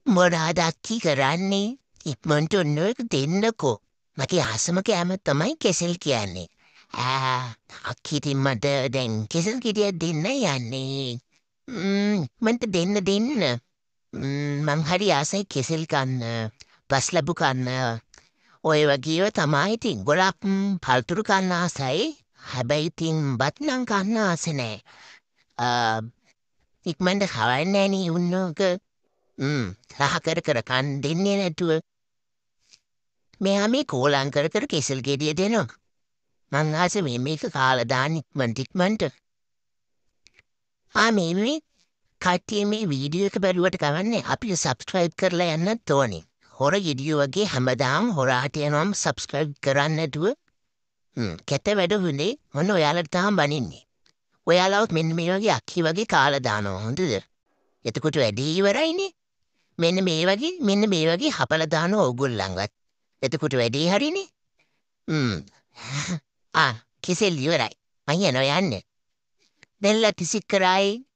මොනාද අක්කි කරන්නේ? ඉක්මනට ඔන්න ඔය දෙන්නකෝ. මගේ ආසම කෑම තමයි කෙසෙල් කියන්නේ. අක්කි ඉතින් මට දැන් කෙසෙල් ගෙඩියක් දෙන්න යන්නේ. මන්ට දෙන්න. මං හරි ආසයි කෙසෙල් කන්න, බස් ලැබු කන්න. ඔය වගේව තමයි ඉතින් ගොඩක් පල්තුරු කන්න ආසයි. හැබැයි ඉතින් බත් නම් කන්න ආසෙ නෑ. ඉක්මනට කවන්නේ නෑනේ උන්නෝක. රහ කර කන් දෙන්නේ නැතුව. මෙයා මේ කෝලං කර කෙසෙල් ගෙඩිය දෙනවා. මං ආසෙ මේක කාලා දාන්න ඉක්මනට. මේ කට්ටිය මේ වීඩියෝ එක බැලුවට කවන්නේ අපි සබ්ස්ක්‍රයිබ් කරලා යන්නත් ඕනේ. හොර වීඩියෝ වගේ හැමදාම හොරාට යනවාම සබ්ස්ක්‍රයිබ් කරන්න නැතුව කැත වැඩ හොඳේ මොන ඔයාලට තාම බනින්නේ. ඔයාලවත් මෙන්න මේ වගේ අක්කි වගේ කාලා දානවා හොඳද? එතකොට වැඩේ ඉවරයිනේ. මෙන්න මේ වගේ හපලා දානවා ඕගොල්ලන්වත්. එතකොට වැඩේ හරිනේ. කෙසෙල් ඉවරයි. මං යනවා යන්න. දැන්ලා තිසික් කරායි.